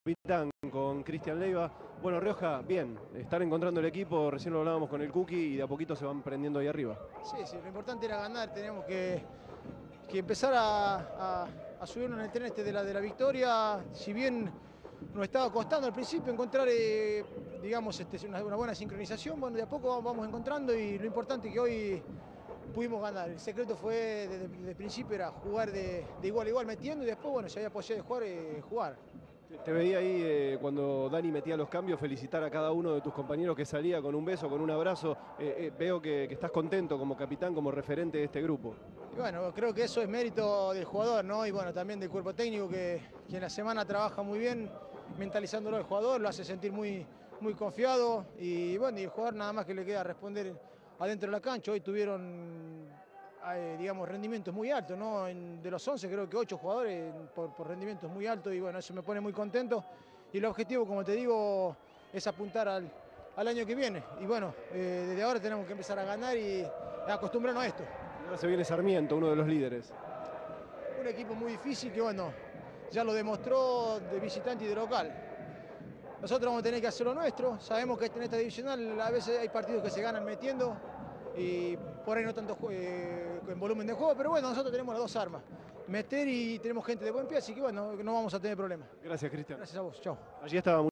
Capitán con Cristian Leiva. Bueno, Rioja, bien, están encontrando el equipo, recién lo hablábamos con el Cookie y de a poquito se van prendiendo ahí arriba. Sí, sí, lo importante era ganar, tenemos que empezar a subirnos en el tren este de la victoria. Si bien nos estaba costando al principio encontrar, digamos, una buena sincronización, bueno, de a poco vamos encontrando y lo importante es que hoy pudimos ganar. El secreto fue, desde el principio, era jugar de igual a igual metiendo y después, bueno, si había posibilidad de jugar, jugar. Te veía ahí cuando Dani metía los cambios, felicitar a cada uno de tus compañeros que salía con un beso, con un abrazo. Veo que estás contento como capitán, como referente de este grupo. Y bueno, creo que eso es mérito del jugador, ¿no? Y bueno, también del cuerpo técnico que en la semana trabaja muy bien, mentalizándolo al jugador, lo hace sentir muy confiado. Y bueno, y el jugador nada más que le queda responder adentro de la cancha. Hoy tuvieron, digamos, rendimientos muy altos, ¿no? De los 11 creo que 8 jugadores por rendimientos muy altos y bueno, eso me pone muy contento. Y el objetivo, como te digo, es apuntar al año que viene. Y bueno, desde ahora tenemos que empezar a ganar y acostumbrarnos a esto. Ahora se viene Sarmiento, uno de los líderes. Un equipo muy difícil que, bueno, ya lo demostró de visitante y de local. Nosotros vamos a tener que hacer lo nuestro. Sabemos que en esta divisional a veces hay partidos que se ganan metiendo y por ahí no tanto en volumen de juego, pero bueno, nosotros tenemos las dos armas. Meter y tenemos gente de buen pie, así que bueno, no vamos a tener problemas. Gracias, Cristian. Gracias a vos, chao. Allí estaba